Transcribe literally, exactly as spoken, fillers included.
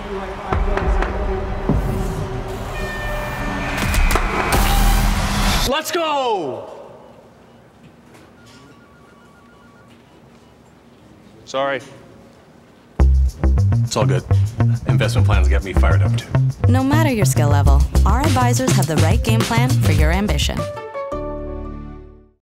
Let's go! Sorry. It's all good. Investment plans get me fired up too. No matter your skill level, our advisors have the right game plan for your ambition.